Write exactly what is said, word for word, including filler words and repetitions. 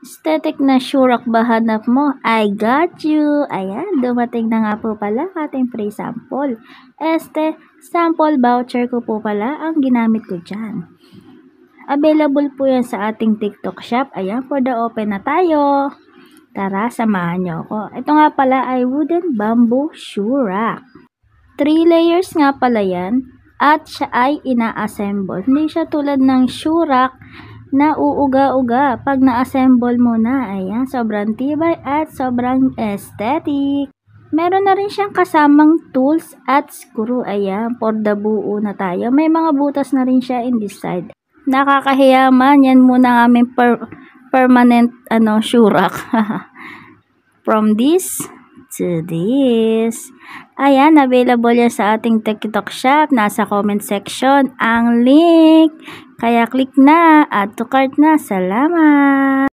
Aesthetic na shurak ba hanap mo? I got you! Ayan, dumating na nga po pala ating free sample. Este, sample voucher ko po pala ang ginamit ko dyan. Available po yan sa ating TikTok shop. Ayan, for the open na tayo. Tara, samahan nyo ako. Ito nga pala ay wooden bamboo shurak. Three layers nga pala yan. At siya ay ina-assemble. Hindi siya tulad ng shurak na uuga-uga pag na-assemble mo na. Ayan, sobrang tibay at sobrang aesthetic. Meron na rin siyang kasamang tools at screw. Ayan, for the buo na tayo. May mga butas na rin siya in this side. Nakakahiya man, yan muna ang aming per permanent ano, shurak. From this to this. Ayan, available yan sa ating TikTok shop. Nasa comment section ang link. Kaya click na, add to cart na. Salamat!